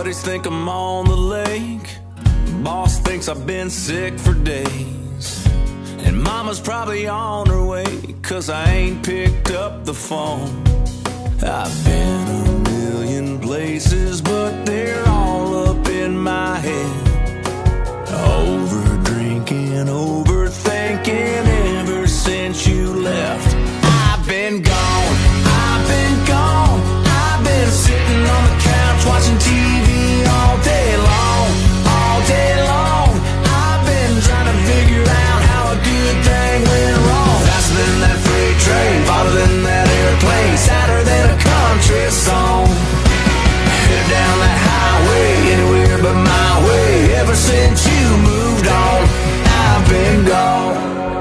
Buddies think I'm on the lake. Boss thinks I've been sick for days. And mama's probably on her way, 'cause I ain't picked up the phone. I've been a million places, but they're all up in my head. Over drinking, overthinking ever since you left. I've been gone, I've been gone. I've been sitting on the couch watching TV all day long, all day long. I've been trying to figure out how a good thing went wrong. Faster than that freight train, farther than that airplane, sadder than a country song. Headed down that highway, anywhere but my way. Ever since you moved on, I've been gone.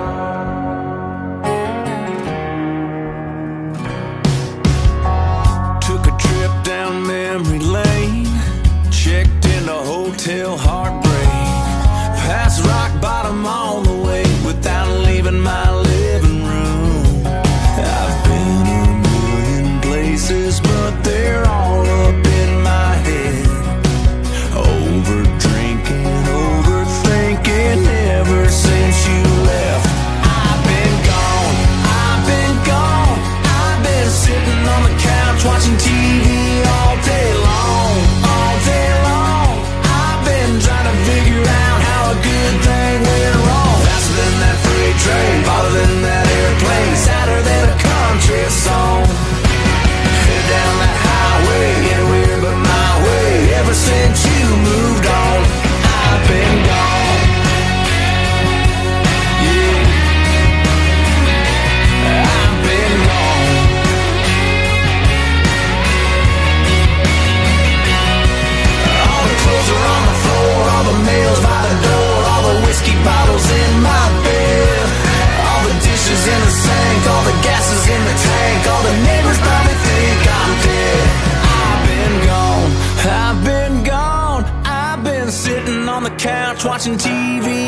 Took a trip down memory lane, checked into Hotel Heartbreak, past rock bottom on the way without leaving my living room. I've been a million places, but they're all up in my head. Over drinking, overthinking ever since you left. I've been gone, I've been gone. I've been sitting on the couch watching TV all day long, all day long. I've been trying to figure out how a good thing went wrong. Faster than that freight train, farther than that airplane, sadder than a country song. Headed down that highway, anywhere but my way. Ever since you moved on, I've been gone. Yeah, I've been gone. All the clothes are on the floor, all the mail's by the door, all the whiskey bottles in my bed, all the dishes in the sink, all the gas is in the tank, all the neighbors probably think I'm dead. I've been gone, I've been gone. I've been sitting on the couch watching TV